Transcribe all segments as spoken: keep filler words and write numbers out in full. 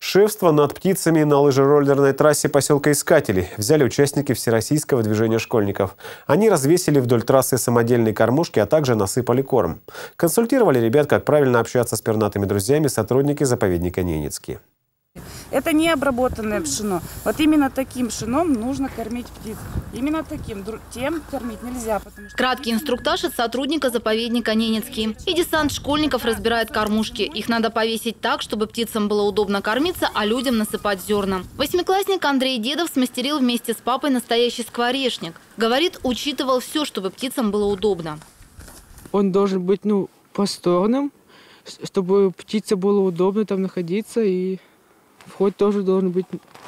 Шефство над птицами на лыжероллерной трассе поселка Искатели взяли участники всероссийского движения школьников. Они развесили вдоль трассы самодельные кормушки, а также насыпали корм. Консультировали ребят, как правильно общаться с пернатыми друзьями, сотрудники заповедника Ненецкий. Это не обработанное пшено. Вот именно таким пшеном нужно кормить птиц. Именно таким. Тем кормить нельзя. Потому что... Краткий инструктаж от сотрудника заповедника Ненецкий. И десант школьников разбирает кормушки. Их надо повесить так, чтобы птицам было удобно кормиться, а людям насыпать зерна. Восьмиклассник Андрей Дедов смастерил вместе с папой настоящий скворечник. Говорит, учитывал все, чтобы птицам было удобно. Он должен быть ну, просторным, чтобы птице было удобно там находиться, и вход тоже должен быть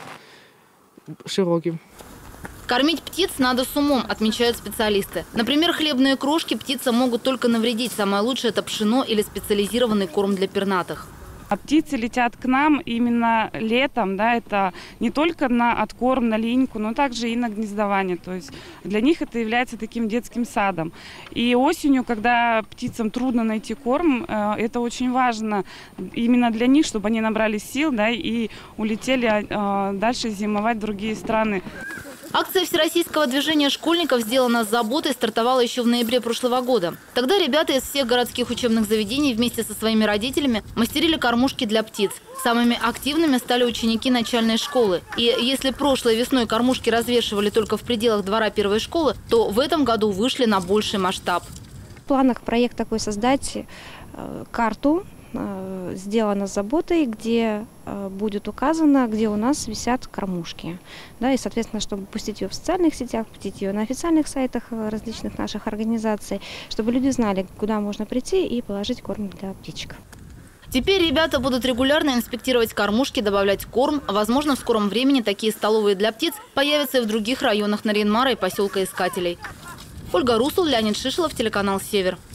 широким. Кормить птиц надо с умом, отмечают специалисты. Например, хлебные крошки птицам могут только навредить. Самое лучшее – это пшено или специализированный корм для пернатых. А птицы летят к нам именно летом, да, это не только на откорм, на линьку, но также и на гнездование. То есть для них это является таким детским садом. И осенью, когда птицам трудно найти корм, это очень важно именно для них, чтобы они набрали сил, да, и улетели дальше зимовать в другие страны. Акция всероссийского движения школьников «Сделано с заботой» стартовала еще в ноябре прошлого года. Тогда ребята из всех городских учебных заведений вместе со своими родителями мастерили кормушки для птиц. Самыми активными стали ученики начальной школы. И если прошлой весной кормушки развешивали только в пределах двора первой школы, то в этом году вышли на больший масштаб. В планах проект такой создать карту, сделано с заботой, где будет указано, где у нас висят кормушки. Да, и, соответственно, чтобы пустить ее в социальных сетях, пустить ее на официальных сайтах различных наших организаций, чтобы люди знали, куда можно прийти и положить корм для птичек. Теперь ребята будут регулярно инспектировать кормушки, добавлять корм. Возможно, в скором времени такие столовые для птиц появятся и в других районах Нарьян-Мара и поселка Искателей. Ольга Русул, Леонид Шишелов, телеканал «Север».